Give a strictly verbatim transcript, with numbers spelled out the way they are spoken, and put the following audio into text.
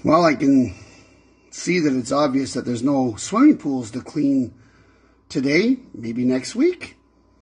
Well, I can see that it's obvious that there's no swimming pools to clean today, maybe next week.